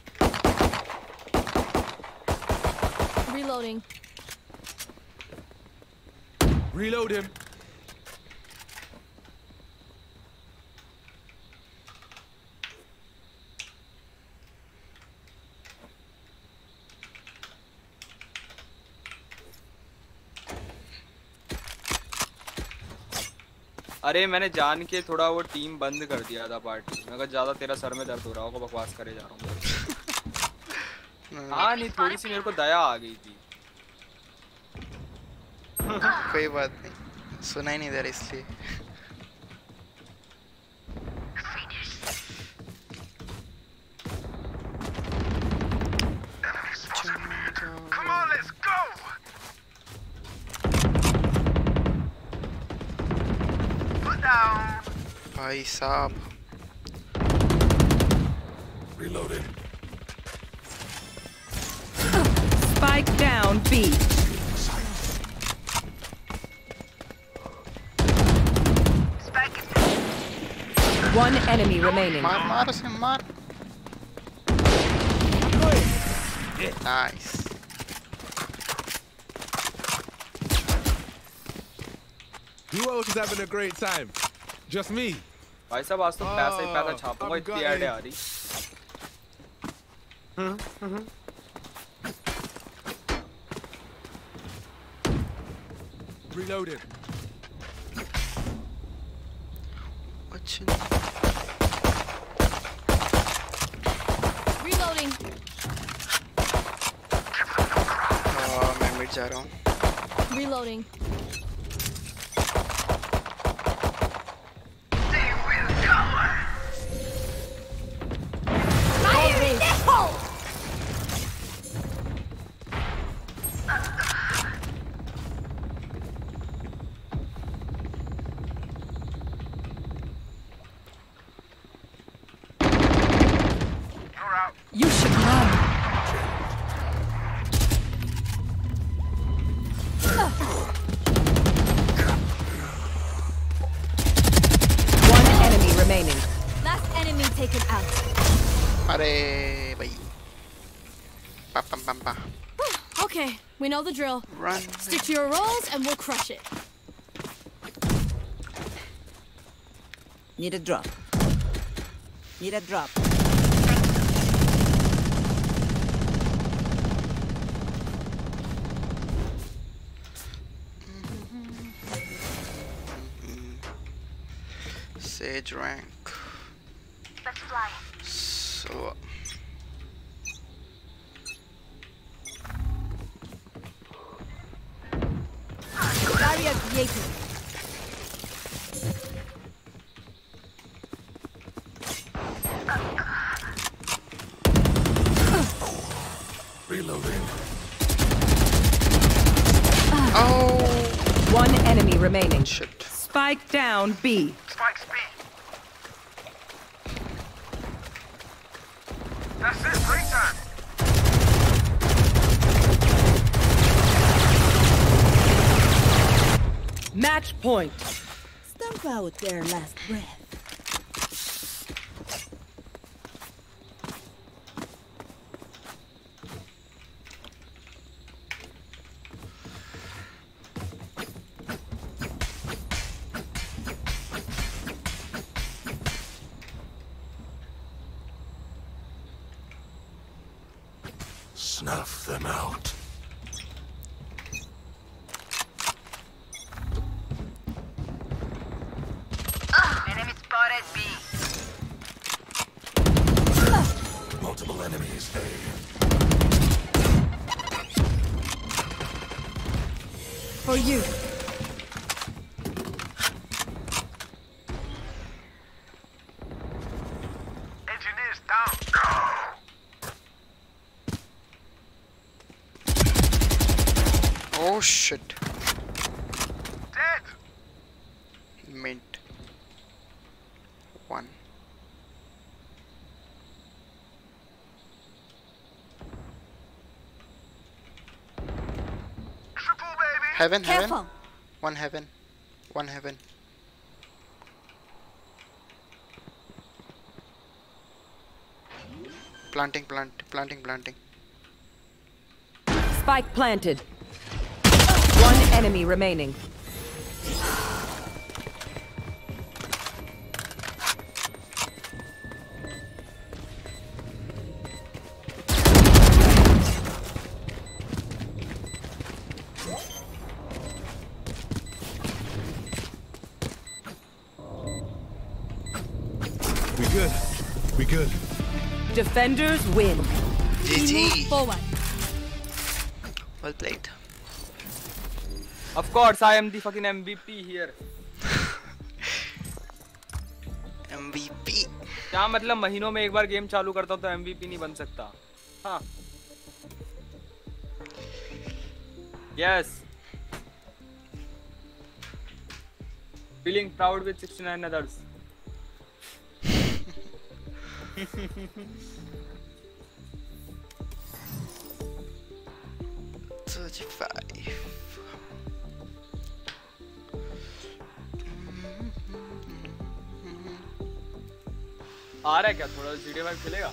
Reloading. Reload him. अरे मैंने जान के थोड़ा वो team बंद कर दिया था पार्टी मैं अगर ज्यादा तेरा सर में दर्द हो रहा होगा बकवास करे जा रहा हूँ हाँ नहीं थोड़ी सी मेरे को दया आ गई थी कोई बात नहीं सुना ही नहीं दे रहा इसलिए Come on, let's go. Put down. भाई साहब Reloading. Spike down B. One enemy remaining. मार मार उसे मार Nice. Who else is having a great time? Just me. भाई साहब आज तो पैसा ही पैसा छापूंगा इतनी आइडिया आ रही Reloaded. Reloading. Oh, मैं मिड जा रहा हूँ Reloading. You should run. One enemy remaining. Last enemy taken out. अरे भाई पा पा पा पा Okay, we know the drill. Run. Stick to your roles and we'll crush it. Need a drop. Need a drop. Sage rank. Let's fly. So Barrier created. Reloading. Oh. One enemy remaining. Shit. Spike down B. Spike's B. That's it, break time. Match point. Stamp out their last breath. Snuff them out. Red B. Multiple enemies. For you. Engineers down. Oh shit. Dead. Mint. One. Triple baby. Heaven, Careful. heaven. One heaven. One heaven. Planting, plant, planting, planting. Spike planted. One enemy remaining. We good. We good. Defenders win. G G. Forward. Well played. Of course, I am the fucking M V P here. M V P. क्या मतलब महीनों में एक बार game चालू करता हूँ तो M V P नहीं बन सकता? हाँ. Yes. Feeling proud with sixty-nine others. thirty-five. आ रहा है क्या थोड़ा G T A five खेलेगा?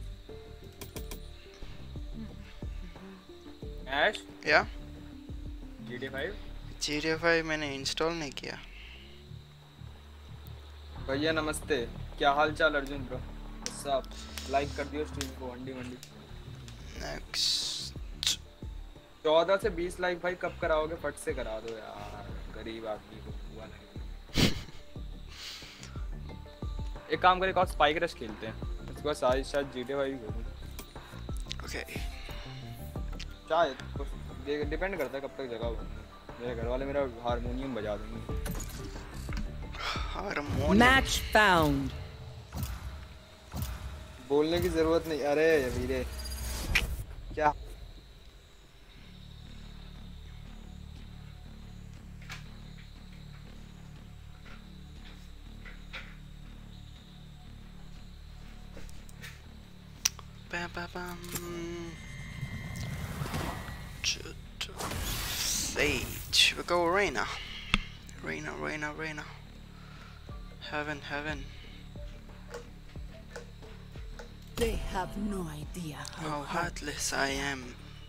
Ash? Yeah. G T A five? G T A five मैंने इंस्टॉल नहीं किया. भैया नमस्ते. क्या हाल चाल अर्जुन ब्रो? सब लाइक कर दियो स्ट्रीम को वंडी वंडी. Next. चौदह से बीस लाइक भाई कब कराओगे? फट से करा दो यार. गरीब आदमी को हुआ नहीं. एक काम करें, कौन स्पाइक रश खेलते हैं. इसके बाद शायद शायद G T A five खेलूं. Okay. शायद डिपेंड करता है कब तक जगह हो. मेरे घर वाले मेरा हारमोनियम बजा देंगे. हारमोनियम. Match found. बोलने की जरूरत नहीं. अरे वीरे क्या Bam, bam, bam. Sage. We go Reina. Reina, Reina, Reina. Heaven, heaven. They have no idea how, How heartless I am.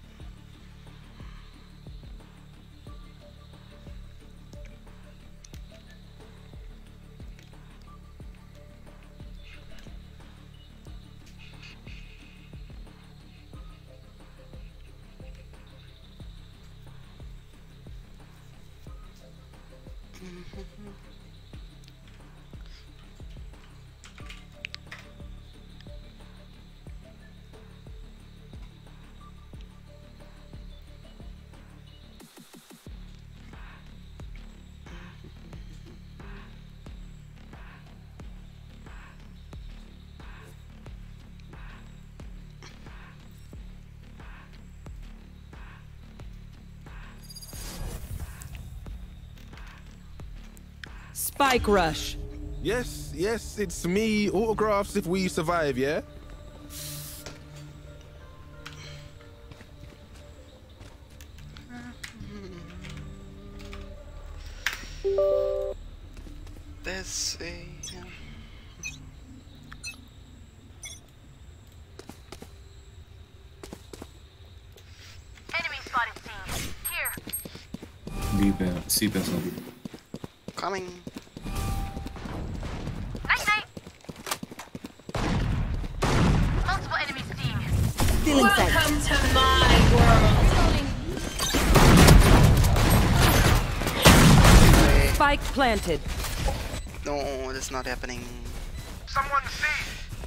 Spike rush. Yes, yes, it's me. Autographs if we survive, yeah? There's a... Um... Enemy spotted C. Here. B पे C पे sorry. Coming. Night night. Multiple enemies C. Still inside. Welcome to my world. Spike planted. No, that's not happening. Someone see.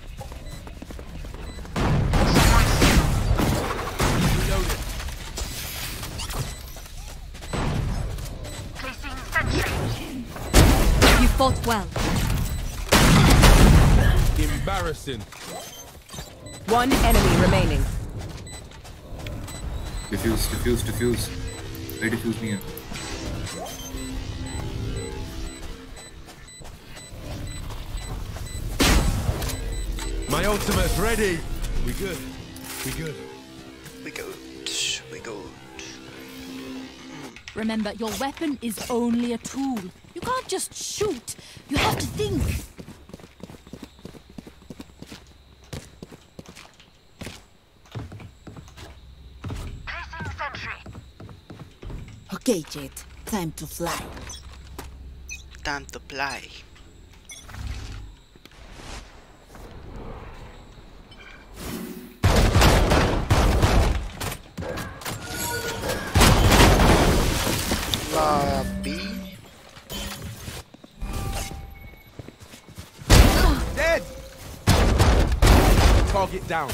Reloaded. Placing sentry. You fought well. Embarrassing. One enemy remaining. Diffuse, diffuse, diffuse. They diffuse me. My ultimate's ready. We good. We good. We good. We good. Remember, your weapon is only a tool. You can't just shoot. You have to think. Placing sentry. Okay, Jet. Time to fly. Time to fly. Lobby. Dead. Target down.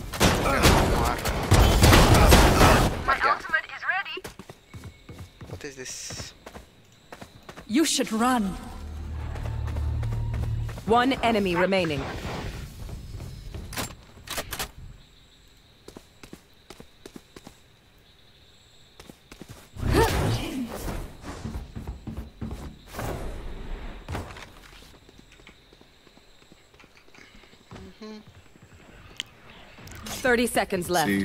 My ultimate is ready. What is this? You should run. One enemy remaining. Thirty seconds left. See.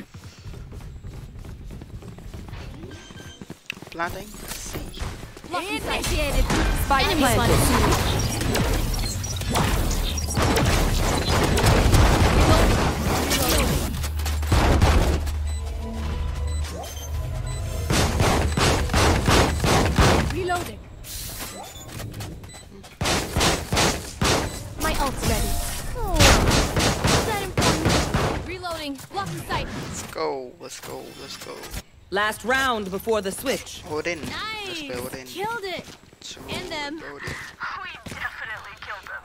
Planting. C. Initiated. Spike Enemy planted. Reloading. My ult's ready. Oh, is that important? Reloading. Blocking sight. Let's go. Let's go. Let's go. Last round before the switch. Odin. Nice. Let's play Odin. Killed it. So, And them. Odin. We definitely killed them.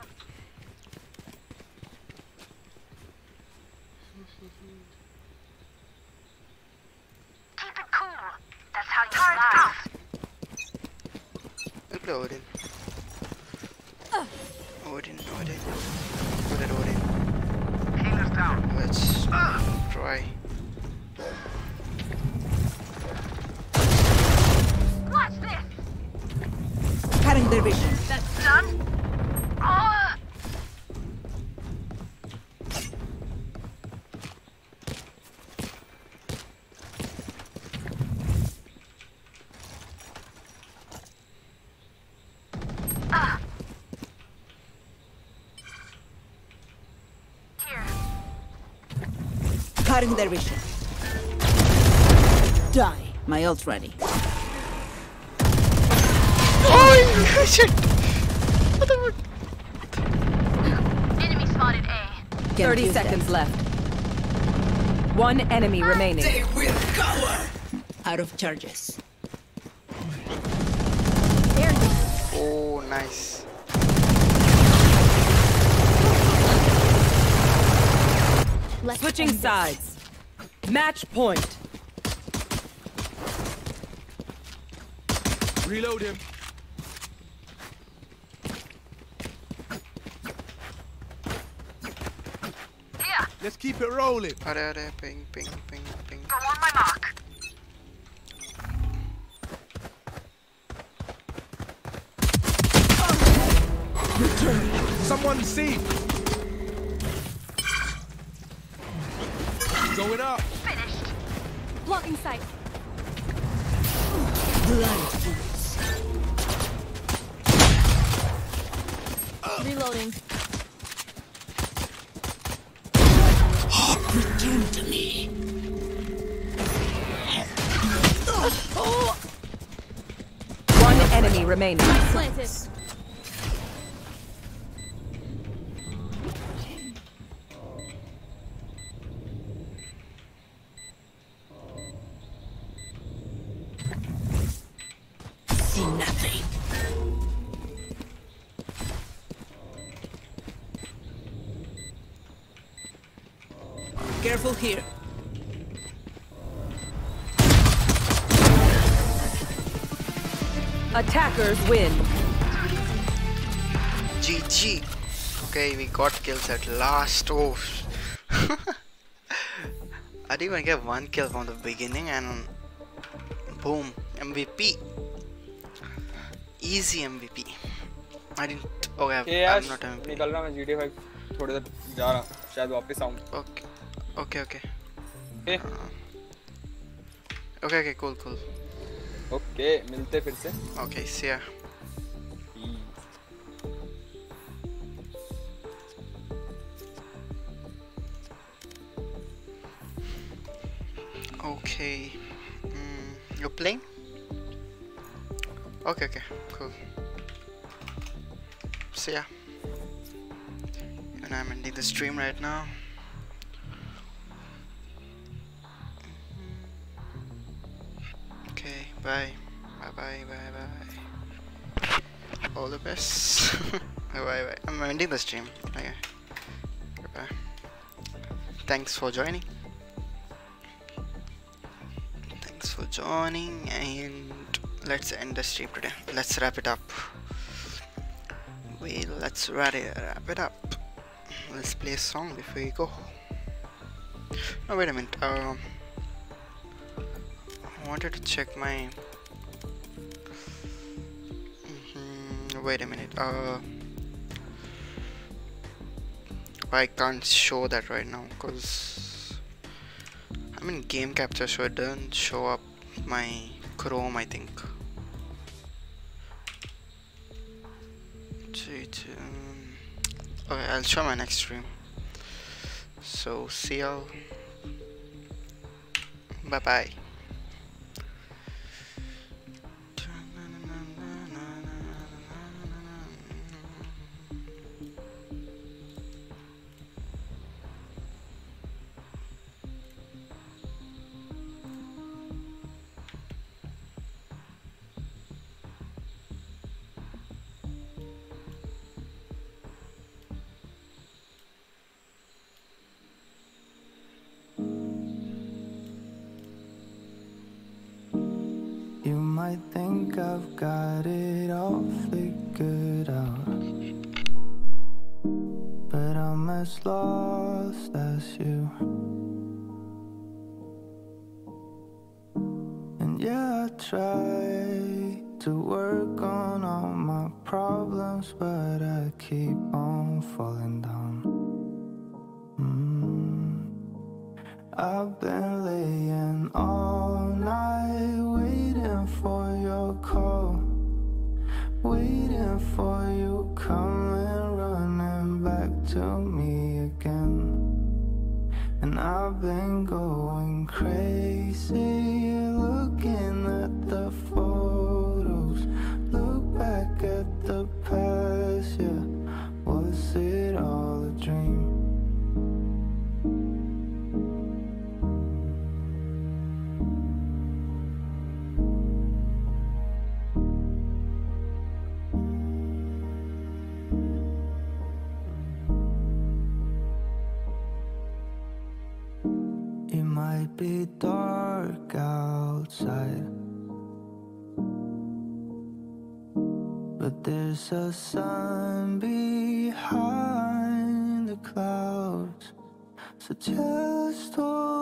Keep it cool. That's how you survive. Let's play Odin. Odin, Odin. Odin, Odin. Healers down. Let's try. Watch this. Cutting their vision. That's done. Oh. Ah. Here. Cutting their vision. Die. My ult's ready. Oh shit! Enemy spotted A. Can't Thirty use seconds that. left. One enemy remaining. Out of charges. Oh, nice. Let's Switching end this. sides. Match point. Reload him. Here. Let's keep it rolling. Are, are, ping, ping, ping, ping. Go on my mark. Someone see. Going up. Finished. Blocking sight. Reloading. Return to me. One enemy remaining. Planted. See nothing. Careful here. Attackers win. G G. Okay, we got kills at last. Oh. I didn't even get one kill from the beginning and boom, M V P. Easy M V P. I didn't. Okay, okay, I'm not M V P. निकल रहा मैं G T A five थोड़ी देर जा रहा शायद वापस आऊँ. Okay. Okay, okay. Okay. Okay, okay, cool, cool. Okay, मिलते फिर से. Okay, see ya. Okay. Mm, you're playing? Okay, okay, cool. See ya. And I'm ending the stream right now. Okay, bye. Bye bye bye bye. All the best. Bye bye. I'm ending the stream. Okay. Bye. Thanks for joining. Thanks for joining, and let's end the stream today. Let's wrap it up. Well, let's wrap it, wrap it up. Let's play a song before we go. No, wait a minute. Um, I wanted to check my. Mm-hmm, wait a minute. Uh, I can't show that right now because I'm in game capture, so it doesn't show up my Chrome, I think. Okay, I'll show my next stream. So see y'all. Bye bye. You might think I've got it all figured out, but I'm as lost as you. And yeah, I try to work on all my problems, but I keep on falling down. Mm. I've been laying all night waiting for your call, waiting for you coming running back to me again. And I've been going crazy looking at the photos, look back at the past, yeah. Was it all a dream? It might be dark outside, but there's a sun behind the clouds. So just hold